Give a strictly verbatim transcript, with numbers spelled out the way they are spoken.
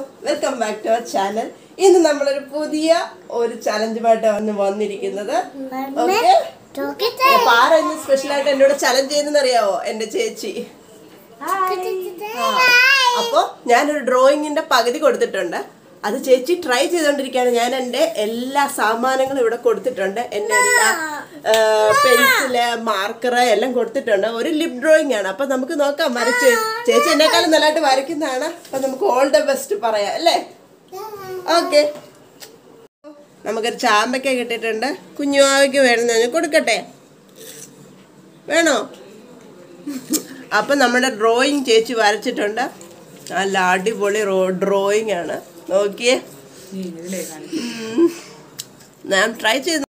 Welcome back to our channel. ഇന്ന് നമ്മളൊരു പുതിയ ഒരു ചലഞ്ചുമായിട്ട് വന്ന് വന്നിരിക്കുന്നത്. ഓക്കെ, ആരാ ഇന്ന് സ്പെഷ്യലായിട്ട് എന്നോട് ചലഞ്ച് ചെയ്യുന്നതെന്ന് അറിയാവോ? എൻ്റെ ചേച്ചി. അപ്പോൾ ഞാനൊരു ഡ്രോയിങ്ങിൻ്റെ പകുതി കൊടുത്തിട്ടുണ്ട്. അത് ചേച്ചി ട്രൈ ചെയ്തുകൊണ്ടിരിക്കുകയാണ്. ഞാൻ എൻ്റെ എല്ലാ സാമാനങ്ങളും ഇവിടെ കൊടുത്തിട്ടുണ്ട്. എൻ്റെ എല്ലാ പെൻസില് മാർക്കറ് എല്ലാം കൊടുത്തിട്ടുണ്ട്. ഒരു ലിപ് ഡ്രോയിങ് ആണ്. അപ്പം നമുക്ക് നോക്കാം. വരച്ച് ചേച്ചി എന്നെക്കാളും നല്ലതായിട്ട് വരയ്ക്കുന്നതാണ്. അപ്പം നമുക്ക് ഓൾ ദ ബെസ്റ്റ് പറയാം അല്ലേ? ഓക്കെ, നമുക്കൊരു ചാമ്പയ്ക്ക കിട്ടിയിട്ടുണ്ട്. കുഞ്ഞുമാവയ്ക്ക് വേണമെന്ന് കൊടുക്കട്ടെ, വേണോ? അപ്പം നമ്മുടെ ഡ്രോയിങ് ചേച്ചി വരച്ചിട്ടുണ്ട്. നല്ല അടിപൊളി ഡ്രോയിങ് ആണ്. നോക്കിയേ, ഞാൻ ട്രൈ ചെയ്ത്